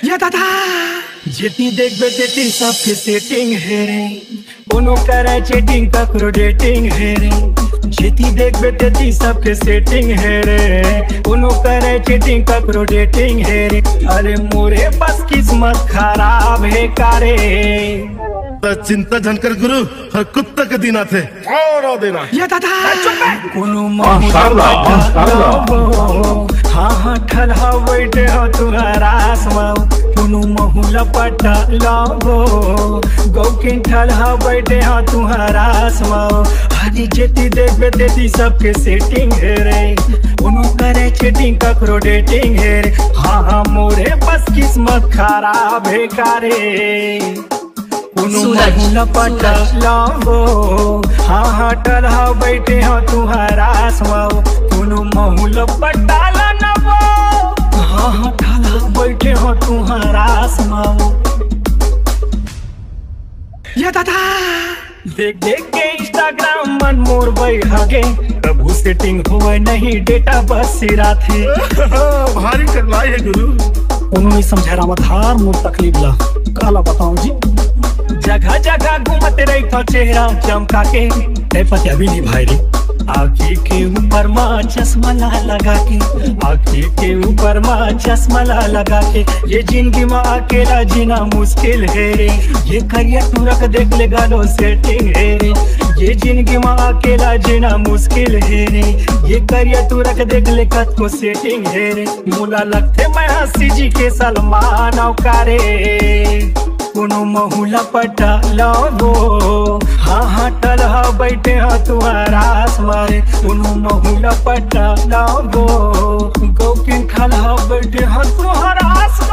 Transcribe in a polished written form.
या दादा जितनी देख बेटी सबके सेटिंग है रे, कोनो करे चेटिंग ककरो डेटिंग है रे। जितनी देख बेटी सबके सेटिंग है रे, कोनो करे चेटिंग ककरो डेटिंग है रे। अरे मोरे बस किस्मत खराब है कारे। चिंता जानकर गुरु हर कुत्ता के दीना थे और देना या दादा कोनो हाँ ठलहा बैठे हो तुम्हारा आसमां, कोनो महुला पटा लाओ गौकिन ठलहा बैठे हो तुम्हारा आसमां। हाजी जेती देख बेटी सबके सेटिंग है रे, कोनो करे चेटिंग ककरो डेटिंग है रे। हाँ मोरे बस किस्मत खराब है कारे। महुला पटा लाओ हाँ टलहा बैठे हो तुम्हारा आसमां, कोनो महुला पटा लाओ हाँ टलहा बैठे हो तुम्हारा आसमां। या दादा देख देख के इंस्टाग्राम मन मोर बैठे, प्रभु सेटिंग हुए नहीं डेटा बस सिरा थे। भारी करवाए है गुरु उन्होंने समझा मत हार मोर तकलीफ ला काला बताऊं जी। जगह जगह घूमते रही था चेहरा चमका के, पतिया भी नहीं भाई रे। आँखी के ऊपर माँ चश्मा लगा के, आँखी के ऊपर माँ चश्मा लगा के। ये जिंदगी में अकेला जीना मुश्किल है रे, ये करियर तू रख देख ले गालो सेटिंग है रे। ये जिंदगी में अकेला जीना मुश्किल है रे, ये करियर तू रख देख ले कत को सेटिंग है रे। मुला लगते मैं हंसी जी के सलमान औकारे, कोनो महुला पटा लाओ हाँ टलहा बैठे हो तुम्हारा आसमां, कोनो महुला पटा लाओ गौकिन ठलहा बैठे हो तुम्हारा आसमां।